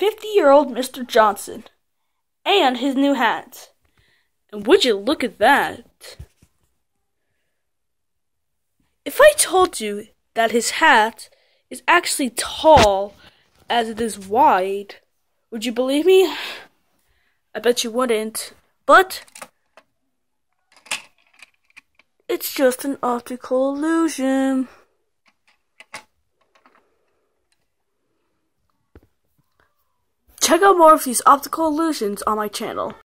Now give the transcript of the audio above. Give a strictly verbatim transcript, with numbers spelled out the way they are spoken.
fifty-year-old Mister Johnson and his new hat. And would you look at that? If I told you that his hat is actually tall as it is wide, would you believe me? I bet you wouldn't. But it's just an optical illusion. Check out more of these optical illusions on my channel.